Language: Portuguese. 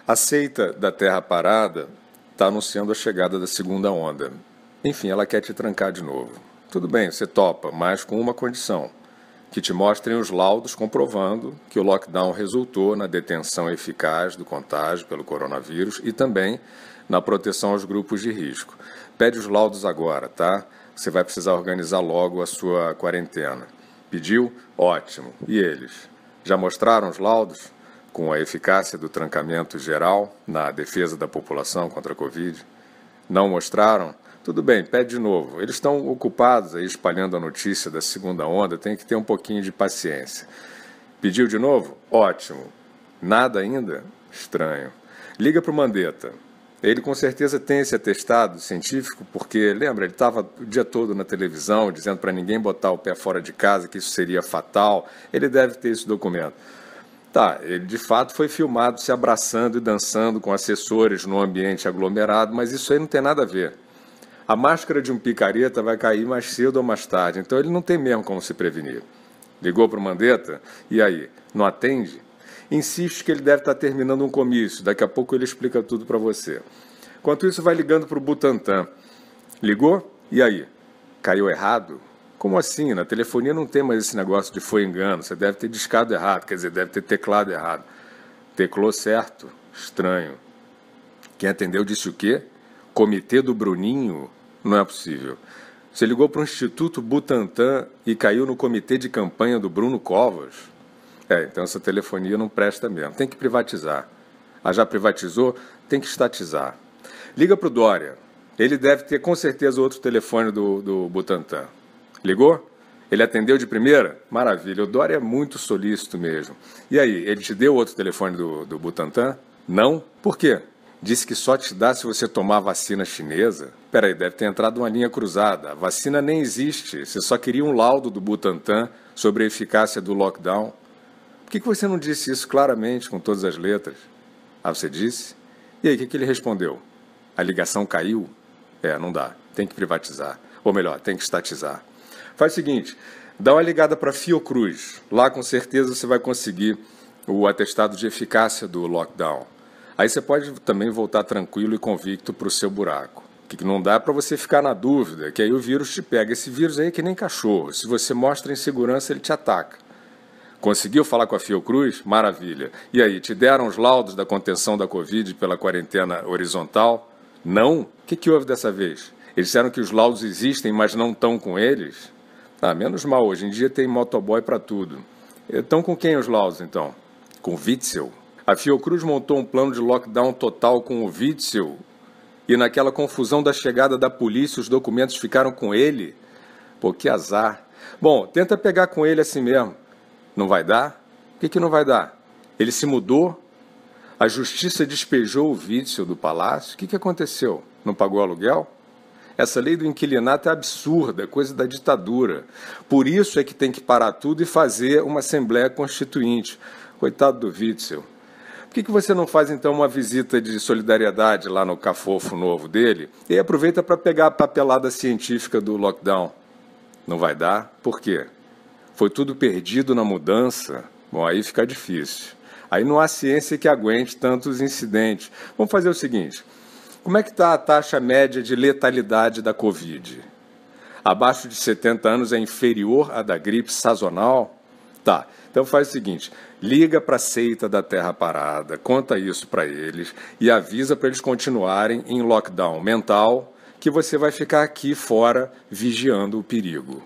A seita da Terra Parada está anunciando a chegada da segunda onda. Enfim, ela quer te trancar de novo. Tudo bem, você topa, mas com uma condição: que te mostrem os laudos comprovando que o lockdown resultou na detenção eficaz do contágio pelo coronavírus e também na proteção aos grupos de risco. Pede os laudos agora, tá? Você vai precisar organizar logo a sua quarentena. Pediu? Ótimo. E eles? Já mostraram os laudos com a eficácia do trancamento geral na defesa da população contra a Covid? Não mostraram? Tudo bem, pede de novo. Eles estão ocupados aí espalhando a notícia da segunda onda, tem que ter um pouquinho de paciência. Pediu de novo? Ótimo. Nada ainda? Estranho. Liga para o Mandetta. Ele com certeza tem esse atestado científico, porque, lembra, ele estava o dia todo na televisão dizendo para ninguém botar o pé fora de casa, que isso seria fatal. Ele deve ter esse documento. Tá, ele de fato foi filmado se abraçando e dançando com assessores no ambiente aglomerado, mas isso aí não tem nada a ver. A máscara de um picareta vai cair mais cedo ou mais tarde, então ele não tem mesmo como se prevenir. Ligou para o Mandetta? E aí? Não atende? Insiste que ele deve estar terminando um comício, daqui a pouco ele explica tudo para você. Enquanto isso, vai ligando para o Butantan. Ligou? E aí? Caiu errado? Como assim? Na telefonia não tem mais esse negócio de foi engano, você deve ter discado errado, quer dizer, deve ter teclado errado. Teclou certo? Estranho. Quem atendeu disse o quê? Comitê do Bruninho? Não é possível. Você ligou para o Instituto Butantan e caiu no comitê de campanha do Bruno Covas? Então essa telefonia não presta mesmo. Tem que privatizar. Ah, já privatizou? Tem que estatizar. Liga para o Dória. Ele deve ter com certeza outro telefone do Butantan. Ligou? Ele atendeu de primeira? Maravilha. O Dória é muito solícito mesmo. E aí, ele te deu outro telefone do Butantan? Não? Por quê? Disse que só te dá se você tomar a vacina chinesa? Peraí, deve ter entrado uma linha cruzada. A vacina nem existe. Você só queria um laudo do Butantan sobre a eficácia do lockdown. Por que você não disse isso claramente, com todas as letras? Ah, você disse? E aí, o que ele respondeu? A ligação caiu? Não dá. Tem que privatizar. Ou melhor, tem que estatizar. Faz o seguinte, dá uma ligada para a Fiocruz. Lá, com certeza, você vai conseguir o atestado de eficácia do lockdown. Aí você pode também voltar tranquilo e convicto para o seu buraco. O que não dá é para você ficar na dúvida, que aí o vírus te pega. Esse vírus aí é que nem cachorro. Se você mostra insegurança, ele te ataca. Conseguiu falar com a Fiocruz? Maravilha. E aí, te deram os laudos da contenção da Covid pela quarentena horizontal? Não? O que houve dessa vez? Eles disseram que os laudos existem, mas não estão com eles? Menos mal, hoje em dia tem motoboy para tudo. Estão com quem os laudos, então? Com o Witzel? A Fiocruz montou um plano de lockdown total com o Witzel e naquela confusão da chegada da polícia os documentos ficaram com ele? Pô, que azar. Bom, tenta pegar com ele assim mesmo. Não vai dar? Por que não vai dar? Ele se mudou? A justiça despejou o Witzel do palácio? O que aconteceu? Não pagou aluguel? Essa lei do inquilinato é absurda, é coisa da ditadura. Por isso é que tem que parar tudo e fazer uma Assembleia Constituinte. Coitado do Witzel. Por que você não faz, então, uma visita de solidariedade lá no cafofo novo dele e aproveita para pegar a papelada científica do lockdown? Não vai dar? Por quê? Foi tudo perdido na mudança? Bom, aí fica difícil. Aí não há ciência que aguente tantos incidentes. Vamos fazer o seguinte. Como é que está a taxa média de letalidade da Covid? Abaixo de 70 anos é inferior à da gripe sazonal? Tá, então faz o seguinte, liga para a seita da Terra Parada, conta isso para eles e avisa para eles continuarem em lockdown mental, que você vai ficar aqui fora vigiando o perigo.